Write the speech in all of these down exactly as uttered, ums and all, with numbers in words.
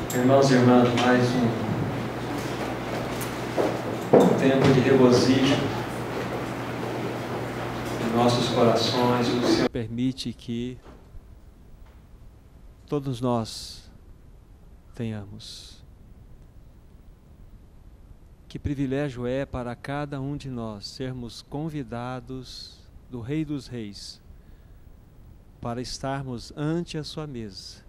Irmãos e irmãs, mais um, um tempo de regozijo em nossos corações. O Senhor permite que todos nós tenhamos. Que privilégio é para cada um de nós sermos convidados do Rei dos Reis para estarmos ante a sua mesa,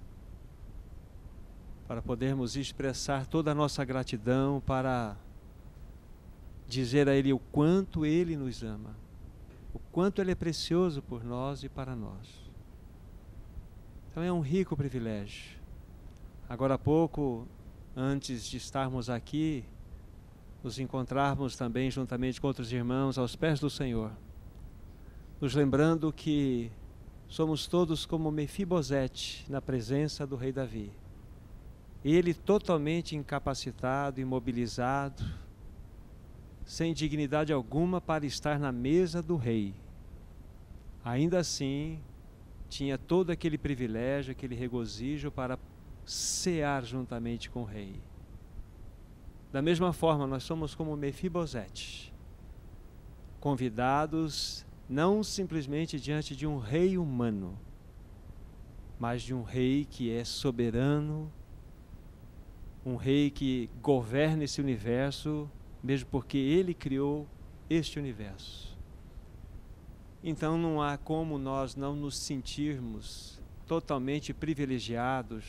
para podermos expressar toda a nossa gratidão, para dizer a Ele o quanto Ele nos ama, o quanto Ele é precioso por nós e para nós. Então é um rico privilégio. Agora há pouco, antes de estarmos aqui, nos encontrarmos também juntamente com outros irmãos aos pés do Senhor, nos lembrando que somos todos como Mefibosete na presença do rei Davi. Ele totalmente incapacitado, imobilizado, sem dignidade alguma para estar na mesa do rei. Ainda assim, tinha todo aquele privilégio, aquele regozijo para cear juntamente com o rei. Da mesma forma, nós somos como Mefibosete, convidados não simplesmente diante de um rei humano, mas de um rei que é soberano, um rei que governa esse universo, mesmo porque ele criou este universo. Então não há como nós não nos sentirmos totalmente privilegiados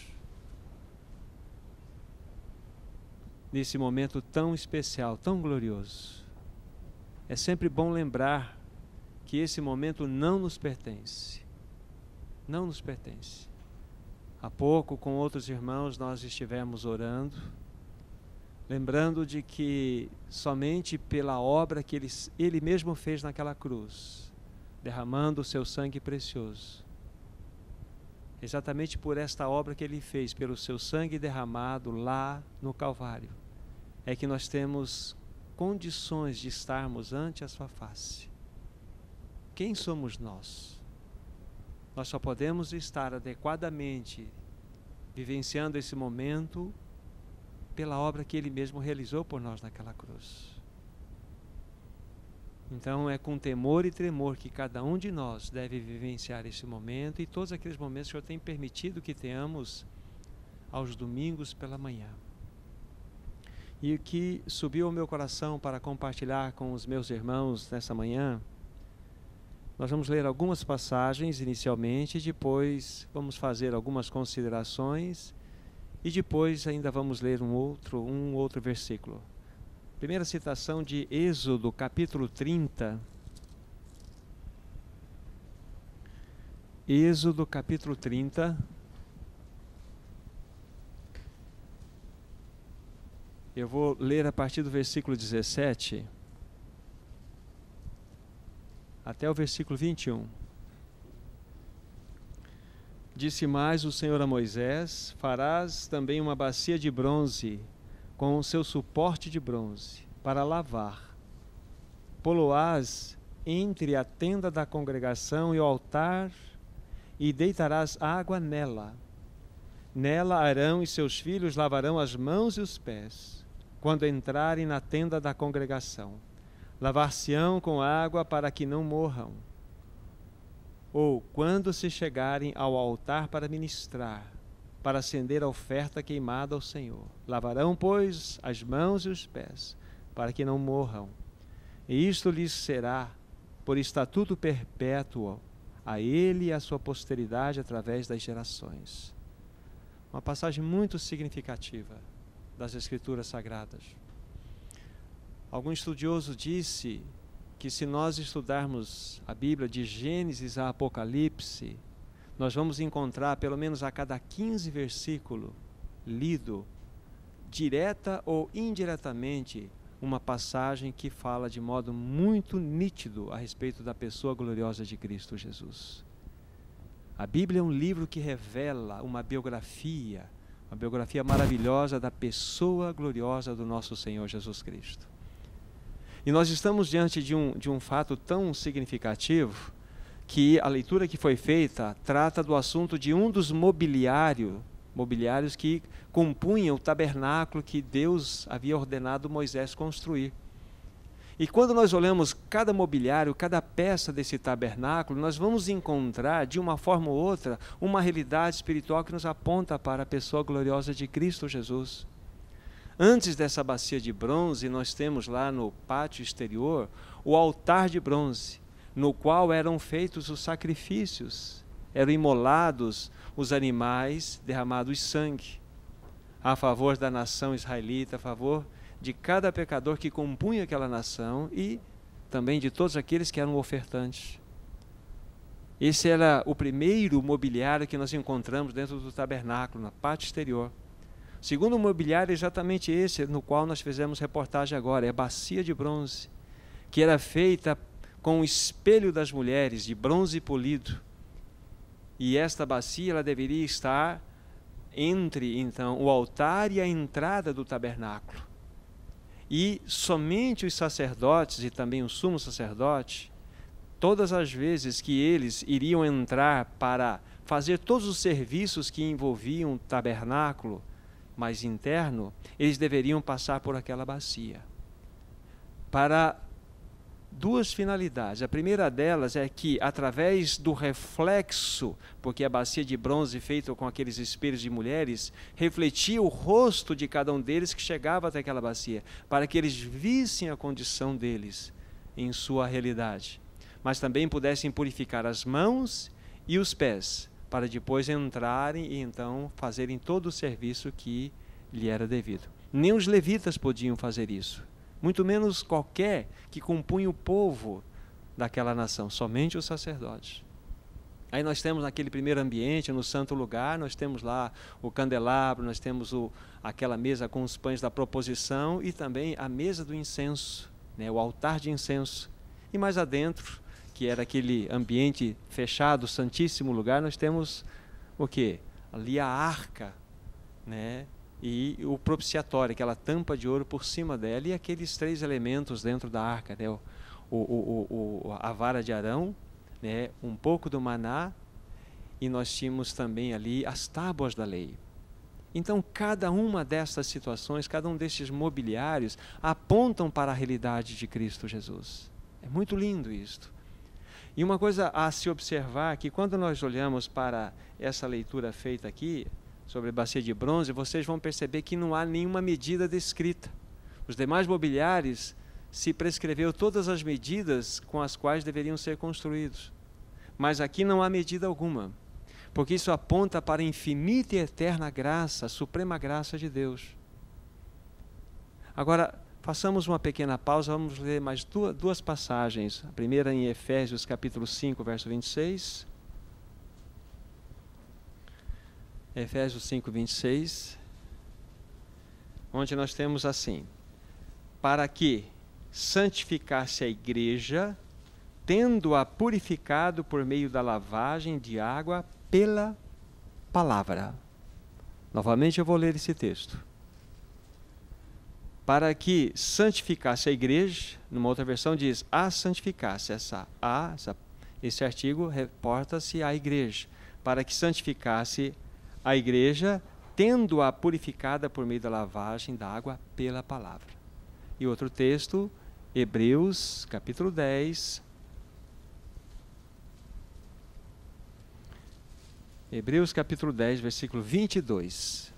nesse momento tão especial, tão glorioso. É sempre bom lembrar que esse momento não nos pertence. Não nos pertence. Há pouco, com outros irmãos, nós estivemos orando, lembrando de que somente pela obra que ele, ele mesmo fez naquela cruz, derramando o seu sangue precioso, exatamente por esta obra que ele fez, pelo seu sangue derramado lá no Calvário, é que nós temos condições de estarmos ante a sua face. Quem somos nós? Nós só podemos estar adequadamente vivenciando esse momento pela obra que ele mesmo realizou por nós naquela cruz. Então é com temor e tremor que cada um de nós deve vivenciar esse momento e todos aqueles momentos que o Senhor tem permitido que tenhamos aos domingos pela manhã. E o que subiu ao meu coração para compartilhar com os meus irmãos nessa manhã, nós vamos ler algumas passagens inicialmente, e depois vamos fazer algumas considerações e depois ainda vamos ler um outro, um outro versículo. Primeira citação de Êxodo, capítulo trinta. Êxodo, capítulo trinta. Eu vou ler a partir do versículo dezessete até o versículo vinte e um. Disse mais o Senhor a Moisés: farás também uma bacia de bronze com o seu suporte de bronze para lavar. Pô-lo-ás entre a tenda da congregação e o altar e deitarás água nela. Nela Arão e seus filhos lavarão as mãos e os pés quando entrarem na tenda da congregação. Lavar-se-ão com água para que não morram. Ou quando se chegarem ao altar para ministrar, para acender a oferta queimada ao Senhor. Lavarão, pois, as mãos e os pés, para que não morram. E isto lhes será por estatuto perpétuo a ele e a sua posteridade através das gerações. Uma passagem muito significativa das Escrituras Sagradas. Algum estudioso disse que se nós estudarmos a Bíblia de Gênesis a Apocalipse, nós vamos encontrar pelo menos a cada quinze versículos lido, direta ou indiretamente, uma passagem que fala de modo muito nítido a respeito da pessoa gloriosa de Cristo Jesus. A Bíblia é um livro que revela uma biografia, uma biografia maravilhosa da pessoa gloriosa do nosso Senhor Jesus Cristo. E nós estamos diante de um, de um fato tão significativo que a leitura que foi feita trata do assunto de um dos mobiliários mobiliários que compunham o tabernáculo que Deus havia ordenado Moisés construir. E quando nós olhamos cada mobiliário, cada peça desse tabernáculo, nós vamos encontrar, de uma forma ou outra, uma realidade espiritual que nos aponta para a pessoa gloriosa de Cristo Jesus. Antes dessa bacia de bronze, nós temos lá no pátio exterior o altar de bronze, no qual eram feitos os sacrifícios, eram imolados os animais, derramados sangue, a favor da nação israelita, a favor de cada pecador que compunha aquela nação e também de todos aqueles que eram ofertantes. Esse era o primeiro mobiliário que nós encontramos dentro do tabernáculo, na parte exterior. O segundo mobiliário é exatamente esse, no qual nós fizemos reportagem agora, é a bacia de bronze, que era feita com o espelho das mulheres, de bronze polido. E esta bacia ela deveria estar entre, então, o altar e a entrada do tabernáculo. E somente os sacerdotes e também o sumo sacerdote, todas as vezes que eles iriam entrar para fazer todos os serviços que envolviam o tabernáculo mais interno, eles deveriam passar por aquela bacia. Para duas finalidades. A primeira delas é que, através do reflexo, porque a bacia de bronze feita com aqueles espelhos de mulheres, refletia o rosto de cada um deles que chegava até aquela bacia, para que eles vissem a condição deles em sua realidade, mas também pudessem purificar as mãos e os pés, para depois entrarem e então fazerem todo o serviço que lhe era devido. Nem os levitas podiam fazer isso, muito menos qualquer que compunha o povo daquela nação, somente os sacerdotes. Aí nós temos naquele primeiro ambiente, no santo lugar, nós temos lá o candelabro, nós temos o, aquela mesa com os pães da proposição e também a mesa do incenso, né, o altar de incenso. E mais adentro, que era aquele ambiente fechado, santíssimo lugar, nós temos o quê? Ali a arca, né? E o propiciatório, aquela tampa de ouro por cima dela, e aqueles três elementos dentro da arca, né? o, o, o, o, a vara de Arão, né? Um pouco do maná, e nós tínhamos também ali as tábuas da lei. Então, cada uma dessas situações, cada um desses mobiliários, apontam para a realidade de Cristo Jesus. É muito lindo isto. E uma coisa a se observar, que quando nós olhamos para essa leitura feita aqui, sobre a bacia de bronze, vocês vão perceber que não há nenhuma medida descrita. Os demais mobiliários se prescreveu todas as medidas com as quais deveriam ser construídos. Mas aqui não há medida alguma, porque isso aponta para a infinita e eterna graça, a suprema graça de Deus. Agora, façamos uma pequena pausa, vamos ler mais duas, duas passagens. A primeira em Efésios capítulo cinco, verso vinte e seis. Efésios cinco, vinte e seis, onde nós temos assim: para que santificasse a igreja, tendo-a purificado por meio da lavagem de água pela palavra. Novamente eu vou ler esse texto. Para que santificasse a igreja, numa outra versão diz, a santificasse, essa a, essa, esse artigo reporta-se à igreja, para que santificasse a igreja, tendo-a purificada por meio da lavagem da água pela palavra. E outro texto, Hebreus, capítulo dez. Hebreus, capítulo dez, versículo vinte e dois.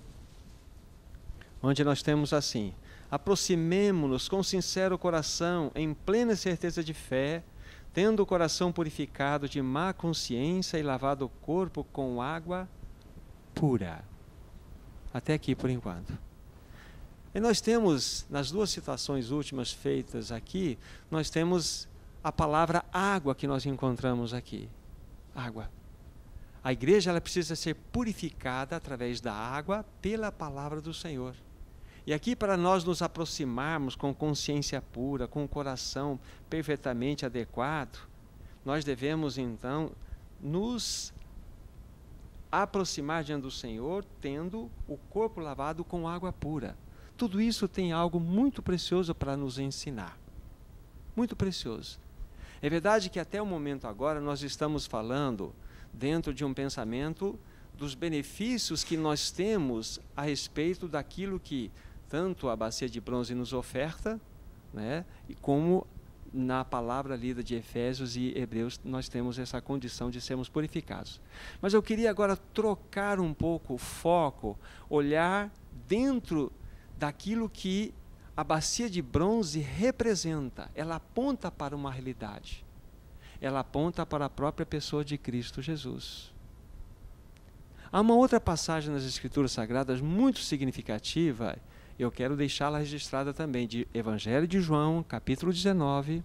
Onde nós temos assim: aproximemo-nos com sincero coração, em plena certeza de fé, tendo o coração purificado de má consciência e lavado o corpo com água pura. Até aqui por enquanto. E nós temos, nas duas citações últimas feitas aqui, nós temos a palavra água que nós encontramos aqui. Água. A igreja ela precisa ser purificada através da água pela palavra do Senhor. E aqui, para nós nos aproximarmos com consciência pura, com o coração perfeitamente adequado, nós devemos então nos aproximar diante do Senhor, tendo o corpo lavado com água pura. Tudo isso tem algo muito precioso para nos ensinar. Muito precioso. É verdade que até o momento agora nós estamos falando dentro de um pensamento dos benefícios que nós temos a respeito daquilo que tanto a bacia de bronze nos oferta, né, e como na palavra lida de Efésios e Hebreus nós temos essa condição de sermos purificados. Mas eu queria agora trocar um pouco o foco, olhar dentro daquilo que a bacia de bronze representa. Ela aponta para uma realidade. Ela aponta para a própria pessoa de Cristo Jesus. Há uma outra passagem nas Escrituras Sagradas muito significativa, eu quero deixá-la registrada também, de Evangelho de João, capítulo dezenove,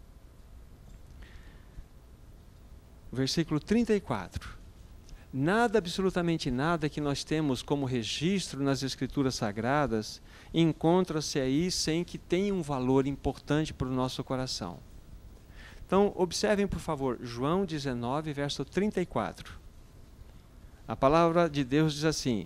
versículo trinta e quatro. Nada, absolutamente nada que nós temos como registro nas Escrituras Sagradas encontra-se aí sem que tenha um valor importante para o nosso coração. Então, observem, por favor, João dezenove, verso trinta e quatro. A palavra de Deus diz assim: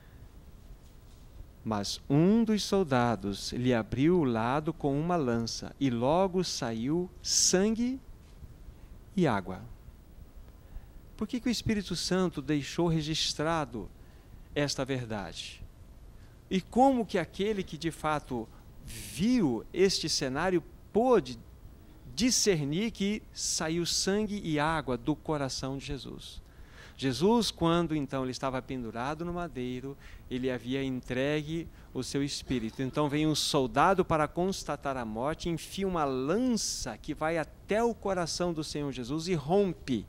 mas um dos soldados lhe abriu o lado com uma lança, e logo saiu sangue e água. Por que que o Espírito Santo deixou registrado esta verdade? E como que aquele que de fato viu este cenário pôde discernir que saiu sangue e água do coração de Jesus? Jesus, quando então ele estava pendurado no madeiro, ele havia entregue o seu espírito. Então vem um soldado para constatar a morte, enfia uma lança que vai até o coração do Senhor Jesus e rompe.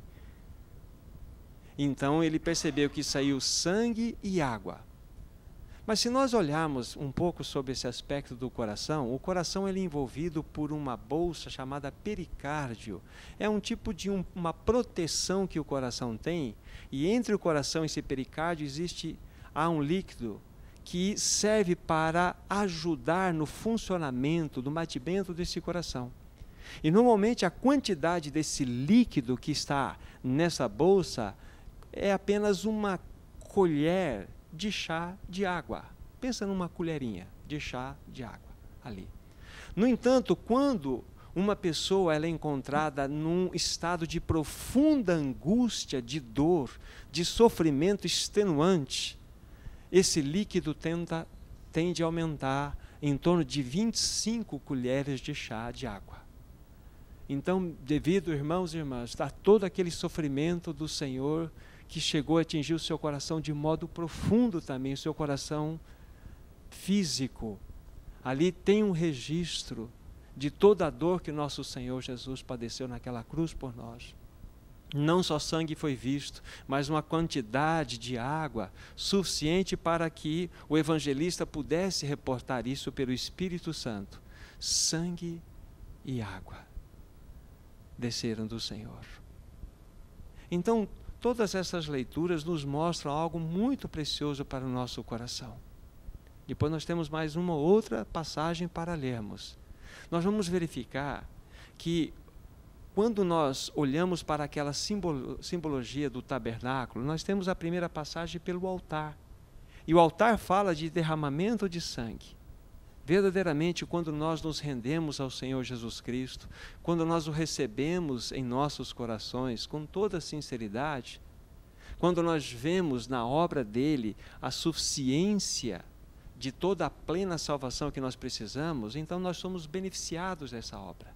Então ele percebeu que saiu sangue e água. Mas se nós olharmos um pouco sobre esse aspecto do coração, o coração ele é envolvido por uma bolsa chamada pericárdio. É um tipo de um, uma proteção que o coração tem, e entre o coração e esse pericárdio existe há um líquido que serve para ajudar no funcionamento, no batimento desse coração. E normalmente a quantidade desse líquido que está nessa bolsa é apenas uma colher de chá de água. Pensa numa colherinha de chá de água ali. No entanto, quando uma pessoa ela é encontrada num estado de profunda angústia, de dor, de sofrimento extenuante, esse líquido tenta, tende a aumentar em torno de vinte e cinco colheres de chá de água. Então, devido, irmãos e irmãs, a todo aquele sofrimento do Senhor que chegou a atingir o seu coração de modo profundo também, o seu coração físico. Ali tem um registro de toda a dor que nosso Senhor Jesus padeceu naquela cruz por nós. Não só sangue foi visto, mas uma quantidade de água suficiente para que o evangelista pudesse reportar isso pelo Espírito Santo. Sangue e água desceram do Senhor. Então, todas essas leituras nos mostram algo muito precioso para o nosso coração. Depois nós temos mais uma outra passagem para lermos. Nós vamos verificar que quando nós olhamos para aquela simbolo, simbologia do tabernáculo, nós temos a primeira passagem pelo altar. E o altar fala de derramamento de sangue. Verdadeiramente, quando nós nos rendemos ao Senhor Jesus Cristo, quando nós o recebemos em nossos corações com toda sinceridade, quando nós vemos na obra dele a suficiência de toda a plena salvação que nós precisamos, então nós somos beneficiados dessa obra.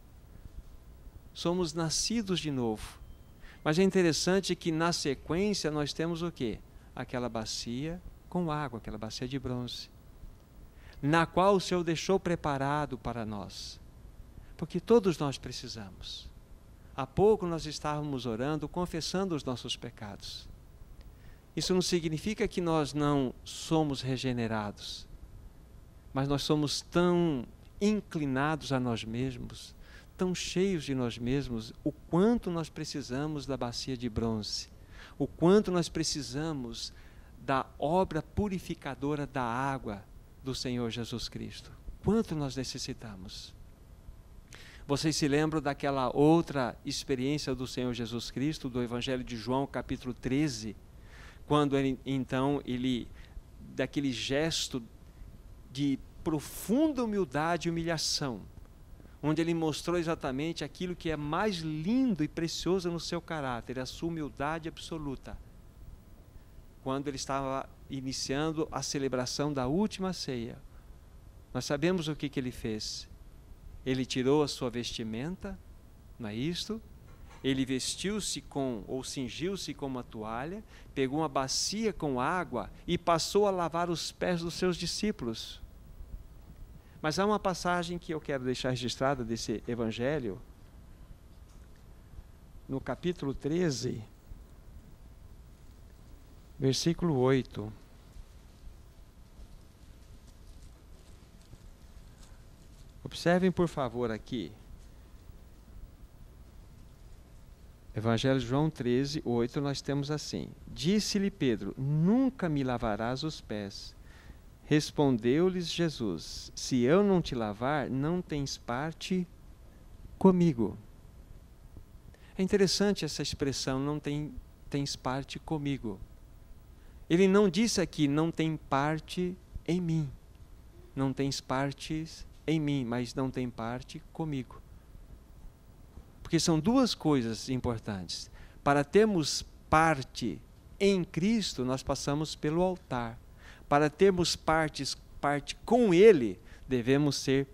Somos nascidos de novo. Mas é interessante que na sequência nós temos o quê? Aquela bacia com água, aquela bacia de bronze, na qual o Senhor deixou preparado para nós, porque todos nós precisamos. Há pouco nós estávamos orando, confessando os nossos pecados. Isso não significa que nós não somos regenerados, mas nós somos tão inclinados a nós mesmos, tão cheios de nós mesmos, o quanto nós precisamos da bacia de bronze, o quanto nós precisamos da obra purificadora da água do Senhor Jesus Cristo. Quanto nós necessitamos. Vocês se lembram daquela outra experiência do Senhor Jesus Cristo, do Evangelho de João, capítulo treze, quando ele, então, ele, daquele gesto de profunda humildade e humilhação, onde ele mostrou exatamente aquilo que é mais lindo e precioso no seu caráter, a sua humildade absoluta. quando ele estava iniciando a celebração da última ceia. Nós sabemos o que, que ele fez. Ele tirou a sua vestimenta, não é isto? Ele vestiu-se com, ou cingiu-se com uma toalha, pegou uma bacia com água e passou a lavar os pés dos seus discípulos. Mas há uma passagem que eu quero deixar registrada desse evangelho, no capítulo treze, versículo oito. Observem, por favor, aqui. Evangelho de João treze, oito, nós temos assim. Disse-lhe Pedro, nunca me lavarás os pés. Respondeu-lhes Jesus, se eu não te lavar, não tens parte comigo. É interessante essa expressão, não tem, tens parte comigo. Ele não disse aqui, não tem parte em mim. Não tens partes em mim, mas não tem parte comigo. Porque são duas coisas importantes. Para termos parte em Cristo, nós passamos pelo altar. Para termos partes, parte com Ele, devemos ser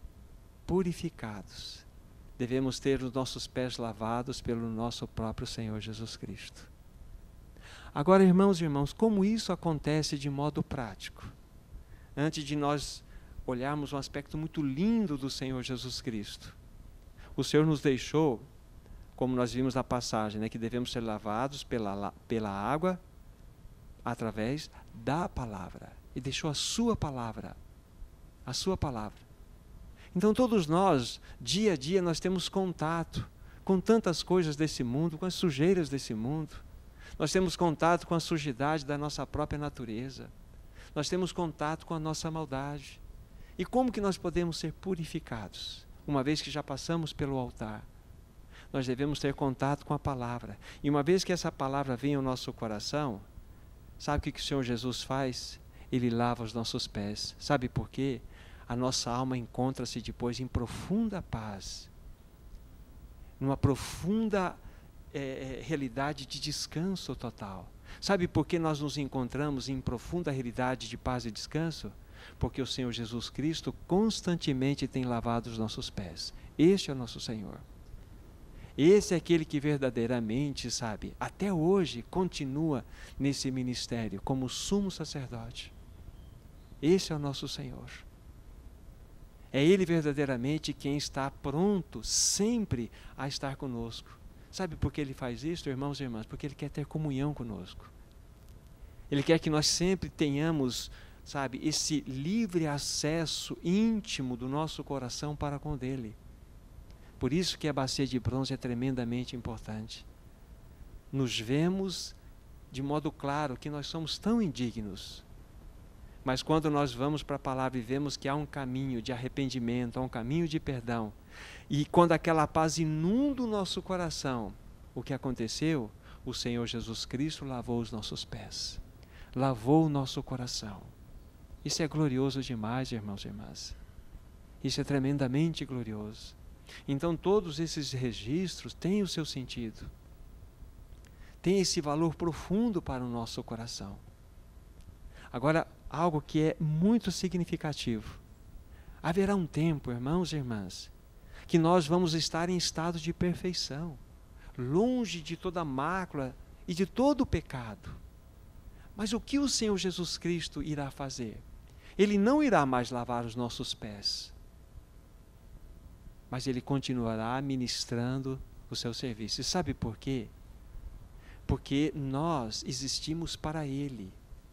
purificados. Devemos ter os nossos pés lavados pelo nosso próprio Senhor Jesus Cristo. Agora, irmãos e irmãos, como isso acontece de modo prático? Antes de nós olharmos um aspecto muito lindo do Senhor Jesus Cristo. O Senhor nos deixou, como nós vimos na passagem, né, que devemos ser lavados pela, pela água, através da palavra. E deixou a sua palavra. A sua palavra. Então todos nós, dia a dia, nós temos contato com tantas coisas desse mundo, com as sujeiras desse mundo. Nós temos contato com a sujidade da nossa própria natureza. Nós temos contato com a nossa maldade. E como que nós podemos ser purificados? Uma vez que já passamos pelo altar, nós devemos ter contato com a palavra. E uma vez que essa palavra vem ao nosso coração, sabe o que, que o Senhor Jesus faz? Ele lava os nossos pés. Sabe por quê? A nossa alma encontra-se depois em profunda paz, numa profunda é, realidade de descanso total. Sabe por que nós nos encontramos em profunda realidade de paz e descanso? Porque o Senhor Jesus Cristo constantemente tem lavado os nossos pés. Este é o nosso Senhor. Esse é aquele que verdadeiramente, sabe, até hoje continua nesse ministério como sumo sacerdote. Esse é o nosso Senhor. É Ele verdadeiramente quem está pronto sempre a estar conosco. Sabe por que Ele faz isso, irmãos e irmãs? Porque Ele quer ter comunhão conosco. Ele quer que nós sempre tenhamos, sabe, esse livre acesso íntimo do nosso coração para com o dele. Por isso que a bacia de bronze é tremendamente importante. Nos vemos de modo claro que nós somos tão indignos. Mas quando nós vamos para a palavra e vemos que há um caminho de arrependimento, há um caminho de perdão, e quando aquela paz inunda o nosso coração, o que aconteceu? O Senhor Jesus Cristo lavou os nossos pés, lavou o nosso coração. Isso é glorioso demais, irmãos e irmãs. Isso é tremendamente glorioso. Então todos esses registros têm o seu sentido. Tem esse valor profundo para o nosso coração. Agora, algo que é muito significativo. Haverá um tempo, irmãos e irmãs, que nós vamos estar em estado de perfeição, longe de toda mácula e de todo o pecado. Mas o que o Senhor Jesus Cristo irá fazer? Ele não irá mais lavar os nossos pés, mas Ele continuará ministrando o seu serviço. E sabe por quê? Porque nós existimos para Ele.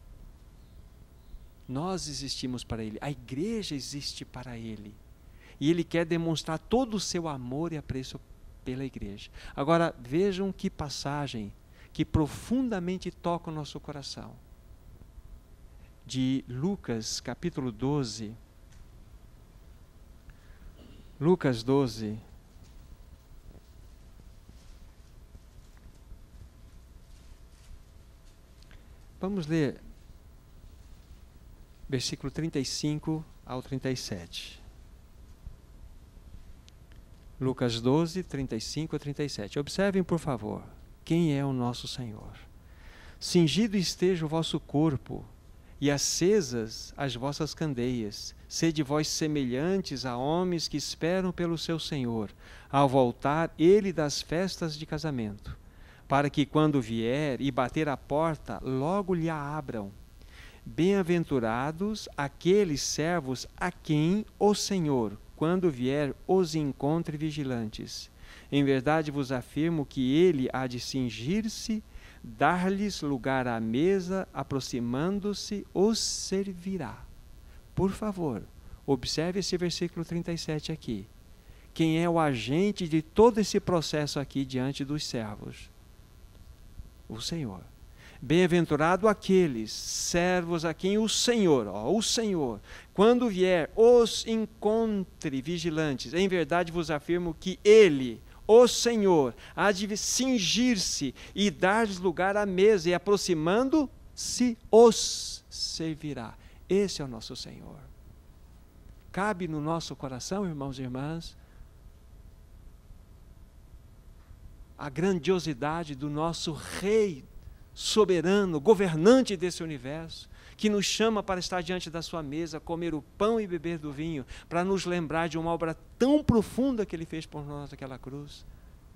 Nós existimos para Ele. A igreja existe para Ele. E Ele quer demonstrar todo o seu amor e apreço pela igreja. Agora, vejam que passagem que profundamente toca o nosso coração. De Lucas, capítulo doze. Lucas doze. Vamos ler versículo trinta e cinco ao trinta e sete. Lucas doze, trinta e cinco a trinta e sete. Observem, por favor, quem é o nosso Senhor. Cingido esteja o vosso corpo, e acesas as vossas candeias. Sede vós semelhantes a homens que esperam pelo seu Senhor, ao voltar ele das festas de casamento, para que quando vier e bater a porta, logo lhe a abram. Bem-aventurados aqueles servos a quem o Senhor, quando vier, os encontre vigilantes. Em verdade vos afirmo que ele há de cingir-se, dar-lhes lugar à mesa, aproximando-se, os servirá. Por favor, observe esse versículo trinta e sete aqui. Quem é o agente de todo esse processo aqui diante dos servos? O Senhor. Bem-aventurado aqueles servos a quem o Senhor, ó, o Senhor, quando vier, os encontre vigilantes. Em verdade vos afirmo que ele, o Senhor, há de cingir-se e dar-lhes lugar à mesa, e aproximando-se, os servirá. Esse é o nosso Senhor. Cabe no nosso coração, irmãos e irmãs, a grandiosidade do nosso Rei soberano, governante desse universo, que nos chama para estar diante da sua mesa, comer o pão e beber do vinho, para nos lembrar de uma obra tão profunda que ele fez por nós naquela cruz.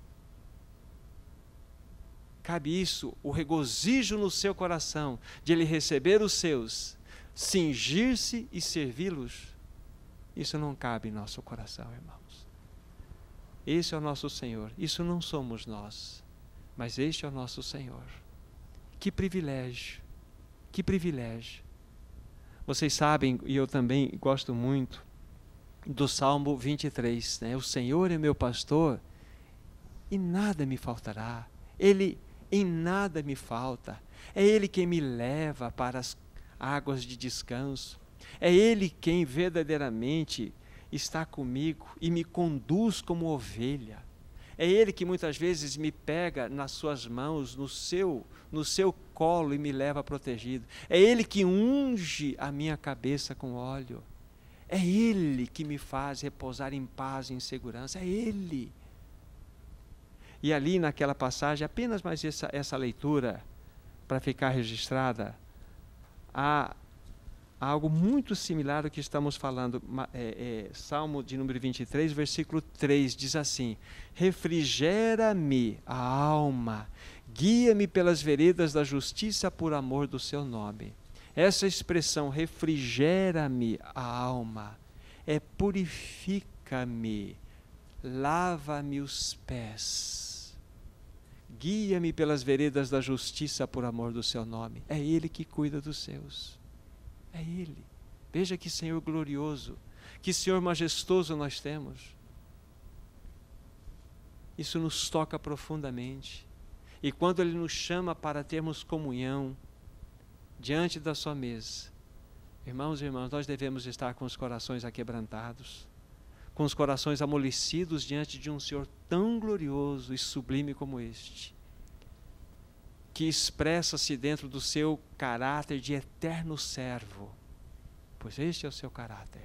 Cabe isso, o regozijo no seu coração, de ele receber os seus, cingir-se e servi-los. Isso não cabe em nosso coração, irmãos. Esse é o nosso Senhor. Isso não somos nós, mas este é o nosso Senhor. Que privilégio, que privilégio. Vocês sabem, e eu também gosto muito, do Salmo vinte e três, né? O Senhor é meu pastor e nada me faltará. Ele em nada me falta. É Ele quem me leva para as águas de descanso. É Ele quem verdadeiramente está comigo e me conduz como ovelha. É Ele que muitas vezes me pega nas suas mãos, no seu, no seu colo e me leva protegido. É Ele que unge a minha cabeça com óleo. É Ele que me faz repousar em paz e em segurança. É Ele. E ali naquela passagem, apenas mais essa, essa leitura, para ficar registrada, há algo muito similar ao que estamos falando. É, é, Salmo de número vinte e três, versículo três, diz assim: refrigera-me a alma, guia-me pelas veredas da justiça por amor do seu nome. Essa expressão, refrigera-me a alma, é purifica-me, lava-me os pés, guia-me pelas veredas da justiça por amor do seu nome. É Ele que cuida dos seus. É Ele. Veja que Senhor glorioso, que Senhor majestoso nós temos. Isso nos toca profundamente. E quando Ele nos chama para termos comunhão diante da sua mesa, irmãos e irmãs, nós devemos estar com os corações aquebrantados, com os corações amolecidos diante de um Senhor tão glorioso e sublime como este, que expressa-se dentro do seu caráter de eterno servo, pois este é o seu caráter.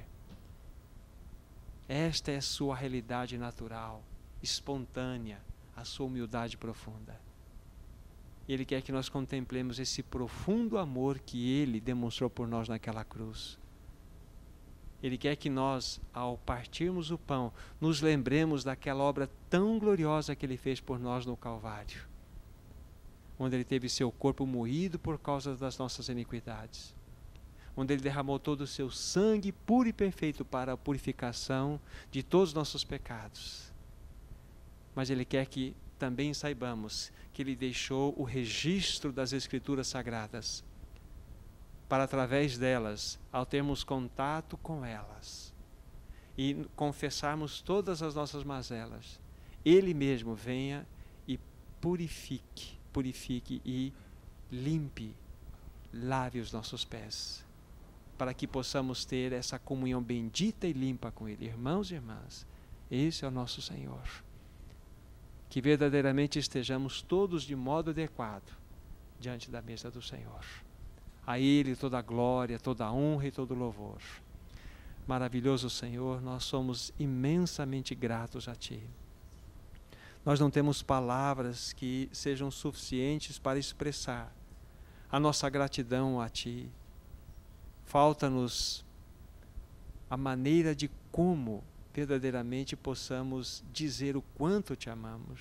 Esta é a sua realidade natural, espontânea, a sua humildade profunda. Ele quer que nós contemplemos esse profundo amor que Ele demonstrou por nós naquela cruz. Ele quer que nós, ao partirmos o pão, nos lembremos daquela obra tão gloriosa que Ele fez por nós no Calvário, onde Ele teve seu corpo moído por causa das nossas iniquidades, onde Ele derramou todo o seu sangue puro e perfeito para a purificação de todos os nossos pecados. Mas Ele quer que também saibamos que Ele deixou o registro das Escrituras Sagradas, para através delas, ao termos contato com elas e confessarmos todas as nossas mazelas, Ele mesmo venha e purifique, purifique e limpe, lave os nossos pés, para que possamos ter essa comunhão bendita e limpa com Ele. Irmãos e irmãs, esse é o nosso Senhor. Que verdadeiramente estejamos todos de modo adequado diante da mesa do Senhor. A Ele toda a glória, toda a honra e todo o louvor. Maravilhoso Senhor, nós somos imensamente gratos a Ti. Nós não temos palavras que sejam suficientes para expressar a nossa gratidão a Ti. Falta-nos a maneira de como verdadeiramente possamos dizer o quanto Te amamos.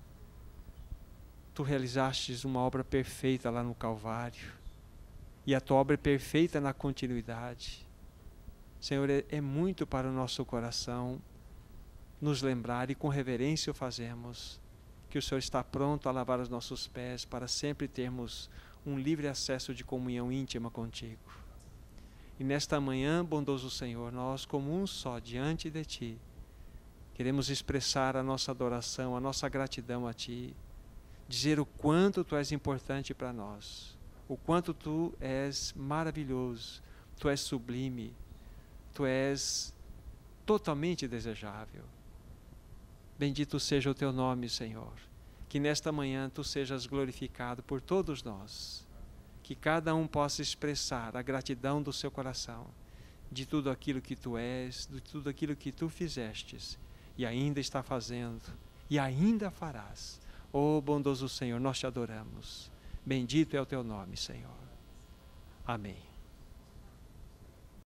Tu realizastes uma obra perfeita lá no Calvário, e a Tua obra é perfeita na continuidade. Senhor, é, é muito para o nosso coração nos lembrar, e com reverência o fazemos, que o Senhor está pronto a lavar os nossos pés para sempre termos um livre acesso de comunhão íntima contigo. E nesta manhã, bondoso Senhor, nós como um só diante de Ti, queremos expressar a nossa adoração, a nossa gratidão a Ti, dizer o quanto Tu és importante para nós, o quanto Tu és maravilhoso, Tu és sublime, Tu és totalmente desejável. Bendito seja o Teu nome, Senhor. Que nesta manhã Tu sejas glorificado por todos nós. Que cada um possa expressar a gratidão do seu coração, de tudo aquilo que Tu és, de tudo aquilo que Tu fizestes, e ainda está fazendo, e ainda farás. Oh, bondoso Senhor, nós Te adoramos. Bendito é o Teu nome, Senhor. Amém.